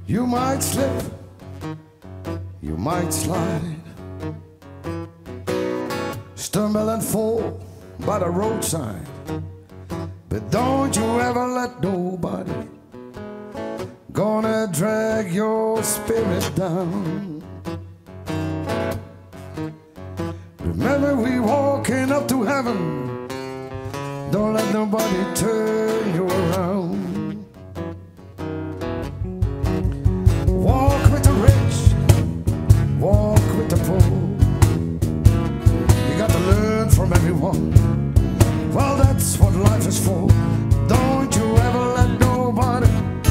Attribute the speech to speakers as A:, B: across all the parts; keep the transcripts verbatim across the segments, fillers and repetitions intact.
A: You might slip, you might slide, stumble and fall by the roadside, but don't you ever let nobody gonna drag your spirit down. Remember, we walking up to heaven, don't let nobody turn you around. Walk with the rich, walk with the poor. You got to learn from everyone. Well, that's what life is for. Don't you ever let nobody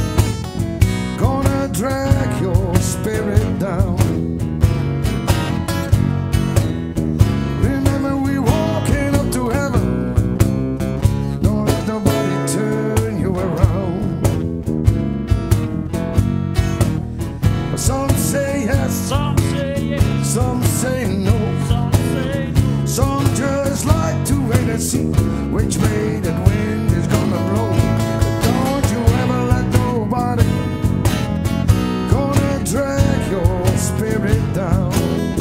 A: gonna drag your spirit down. Remember, we walking up to heaven, don't let nobody turn you around. Some say yes,
B: Some say yes,
A: some say no,
B: some say no.
A: some just like to wait and see which way that wind is gonna blow. But don't you ever let nobody gonna drag your spirit down.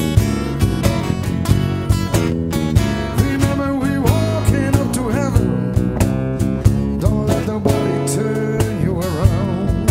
A: Remember, we walking up to heaven, don't let nobody turn you around.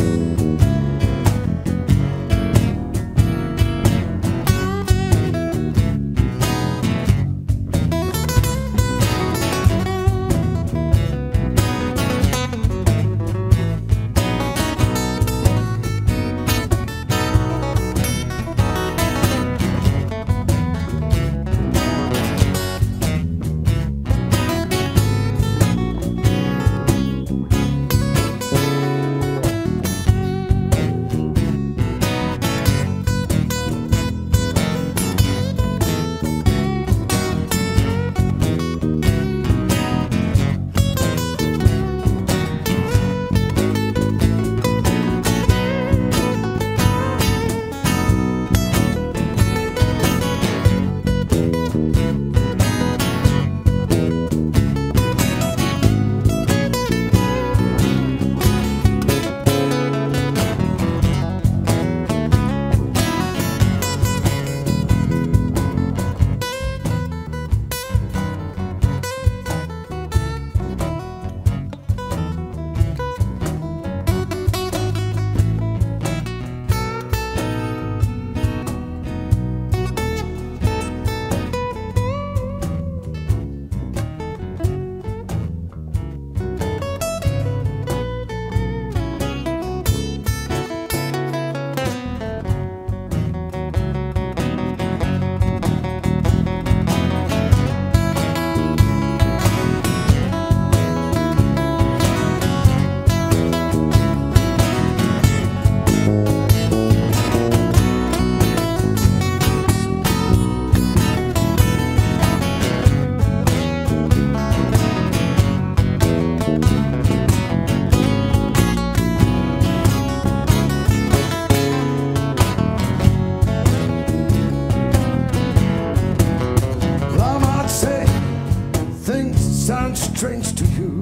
A: Sounds strange to you.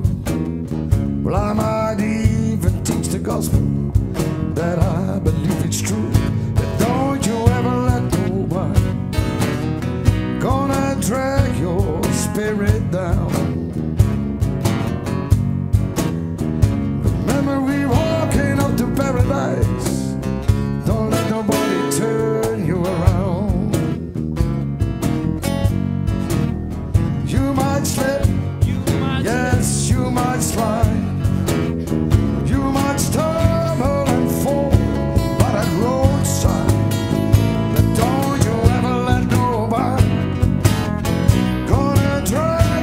A: Well, I might even teach the gospel that I believe it's true. But don't you ever let nobody gonna drag your spirit down. Remember, we walking up to paradise, don't let nobody turn you around. You might slip, yes, you might slide, you might stumble and fall by that roadside, but don't you ever let nobody gonna drag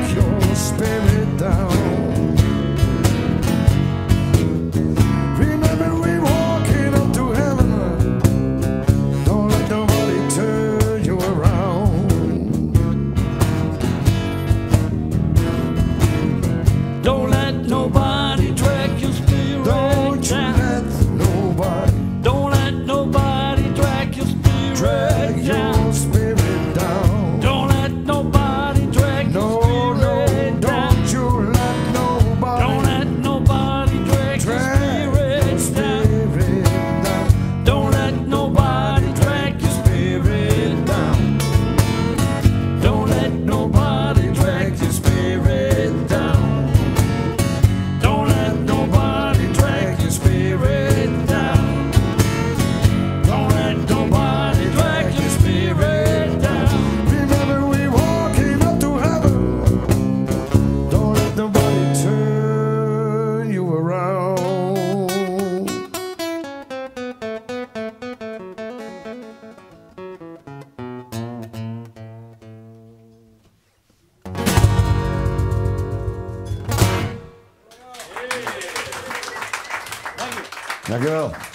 A: Dankjewel.